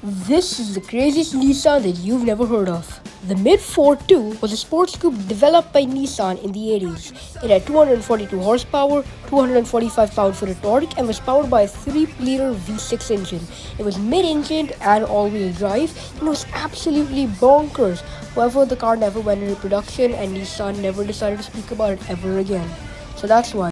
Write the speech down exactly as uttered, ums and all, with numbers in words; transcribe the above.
This is the craziest Nissan that you've never heard of. The Mid four two was a sports coupe developed by Nissan in the eighties. It had two hundred forty-two horsepower, two hundred forty-five pound-foot of torque, and was powered by a three liter V six engine. It was mid-engined and all-wheel drive, and it was absolutely bonkers. However, the car never went into production, and Nissan never decided to speak about it ever again. So that's why.